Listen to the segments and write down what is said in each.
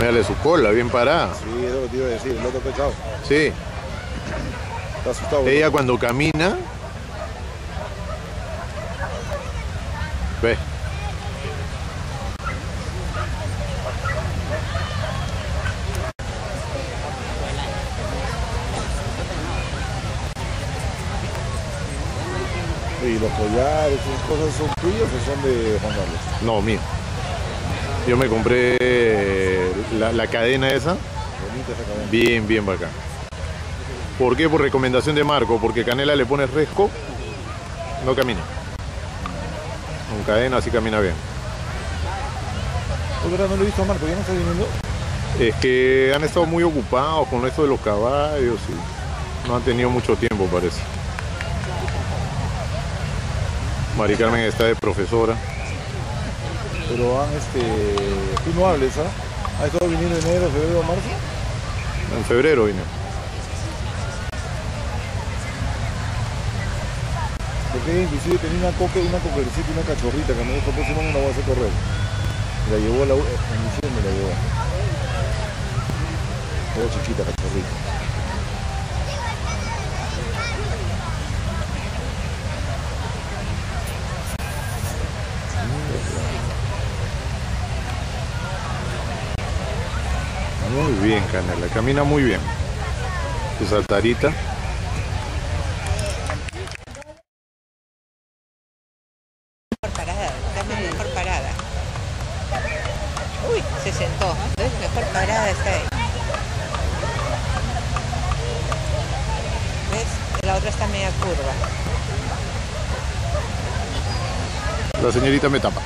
Mírale su cola, bien parada. Sí, eso es lo que te iba a decir, el otro está echado. Sí. Está asustado. Ella ¿no? cuando camina... Ve. Y los collares, esas cosas son tuyas o son de Juan Carlos. No, mío. Yo me compré la cadena esa. Bonita esa cadena. Bien, bien bacán. ¿Por qué? Por recomendación de Marco. Porque Canela le pone resco, no camina. Con cadena así camina bien. ¿Es verdad? No lo he visto a Marco, ¿ya no está viniendo? Es que han estado muy ocupados con esto de los caballos y no han tenido mucho tiempo, parece. Mari Carmen está de profesora. Pero han, tú no hables, ¿ah? ¿Ha estado viniendo en enero, febrero, marzo? En febrero vino. Porque ella inclusive tenía una coquercita y una cachorrita que me dijo, pues no la voy a hacer correr. La llevó en diciembre, la llevó. Era chiquita, cachorrita. Muy bien, Canela, camina muy bien. Su saltarita. Parada, dame mejor parada. Uy, se sentó. ¿Ves? Mejor parada está ahí. ¿Ves? La otra está media curva. La señorita me tapa.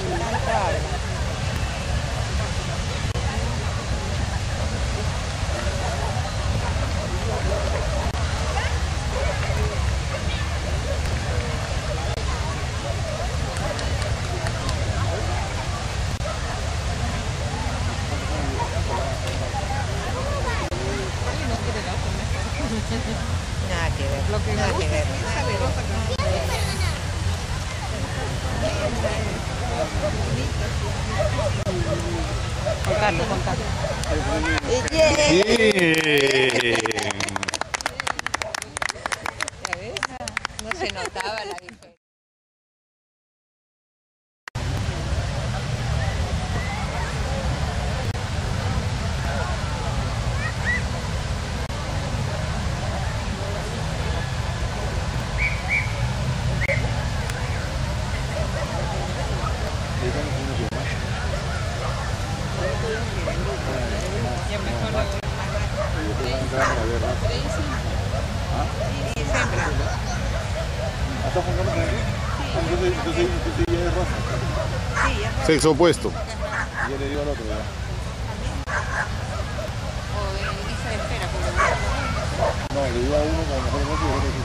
Nada que ver, nada que ver. Juan Carlos, Juan Carlos. Bien. ¿Ya ves? No se notaba la diferencia. ¿Hasta Juan Carlos también? Entonces ya es raza. Sexo opuesto. Ya le dio al otro, ya. O Elisa de espera, No, le dio a uno como mejor negocio y el otro